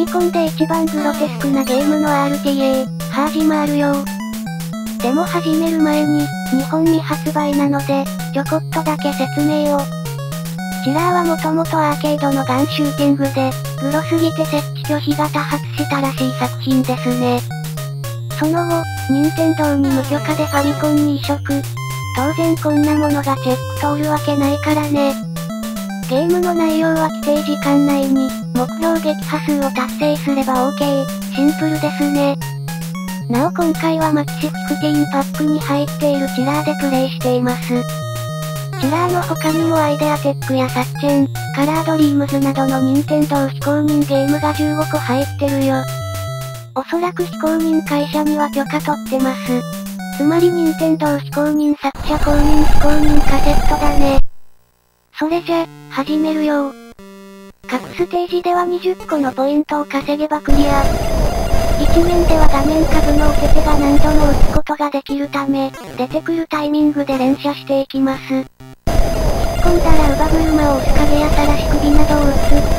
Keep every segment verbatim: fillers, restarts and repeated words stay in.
ミコンで一番グロテスクなゲームの アールティーエー、始まるよ。でも始める前に、日本未発売なので、ちょこっとだけ説明を。チラーはもともとアーケードのガンシューティングで、グロすぎて設置拒否が多発したらしい作品ですね。その後、任天堂に無許可でファミコンに移植。当然こんなものがチェック通るわけないからね。ゲームの内容は規定時間内に、目標撃破数を達成すれば OK、シンプルですね。なお今回はマキシフィフティーンパックに入っているチラーでプレイしています。チラーの他にもアイデアテックやサッチェン、カラードリームズなどの任天堂非公認ゲームがじゅうごこ入ってるよ。おそらく非公認会社には許可取ってます。つまり任天堂非公認作者公認非公認カセットだね。それじゃ、始めるよ。各ステージではにじゅっこのポイントを稼げばクリア。いち面では画面下部のお手手が何度も打つことができるため、出てくるタイミングで連射していきます。引っ込んだら乳母車を押す影やさらし首などを打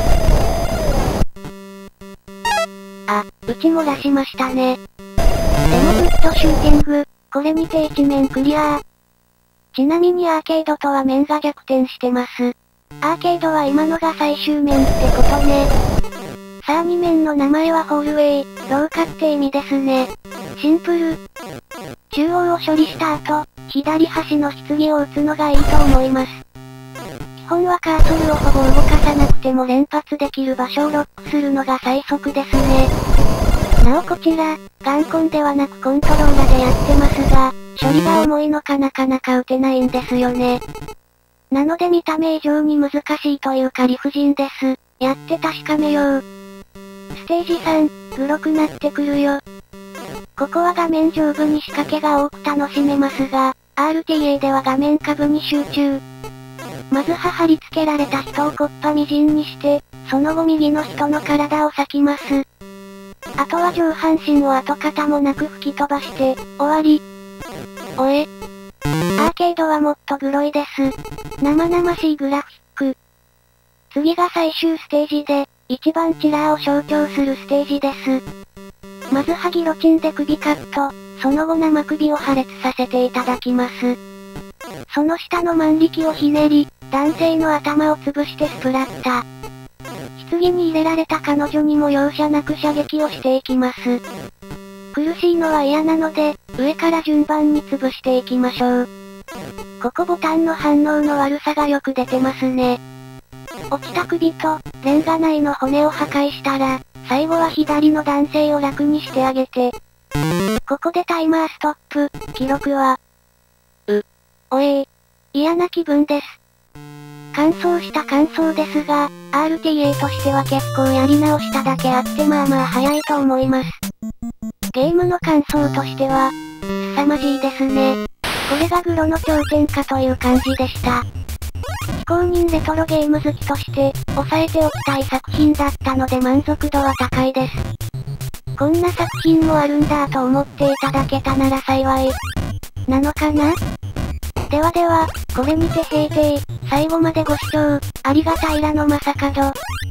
つ。あ、撃ち漏らしましたね。でもグッドシューティング、これにていち面クリア。ちなみにアーケードとは面が逆転してます。アーケードは今のが最終面ってことね。さあに面の名前はホールウェイ、廊下って意味ですね。シンプル。中央を処理した後、左端の棺を撃つのがいいと思います。基本はカーソルをほぼ動かさなくても連発できる場所をロックするのが最速ですね。なおこちら、ガンコンではなくコントローラでやってますが、処理が重いのかなかなか撃てないんですよね。なので見た目以上に難しいというか理不尽です。やって確かめよう。ステージさん、グロくなってくるよ。ここは画面上部に仕掛けが多く楽しめますが、アールティーエー では画面下部に集中。まずは貼り付けられた人をこっぱみじんにして、その後右の人の体を裂きます。あとは上半身を跡形もなく吹き飛ばして、終わり。おえ。アーケードはもっとグロいです。生々しいグラフィック。次が最終ステージで、一番チラーを象徴するステージです。まずはギロチンで首カット、その後生首を破裂させていただきます。その下の万力をひねり、男性の頭を潰してスプラッタ。棺に入れられた彼女にも容赦なく射撃をしていきます。苦しいのは嫌なので、上から順番に潰していきましょう。ここボタンの反応の悪さがよく出てますね。落ちた首と、レンガ内の骨を破壊したら、最後は左の男性を楽にしてあげて。ここでタイマーストップ、記録は、う、おえー、嫌な気分です。完走した感想ですが、アールティーエー としては結構やり直しただけあってまあまあ早いと思います。ゲームの感想としては、凄まじいですね。これがグロの頂点かという感じでした。非公認レトロゲーム好きとして、押さえておきたい作品だったので満足度は高いです。こんな作品もあるんだと思っていただけたなら幸い。なのかな？ではでは、これにて閉廷。最後までご視聴、ありがたいらのまさかど。